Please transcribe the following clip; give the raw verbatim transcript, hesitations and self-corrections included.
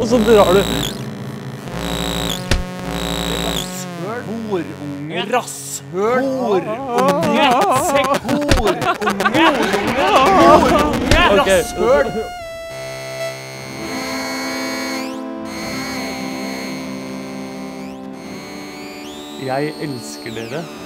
og så drar du. Horunge. Rasshøl. Horunge. Sekk. Horunge. Horunge. Rasshøl. Jeg elsker dere.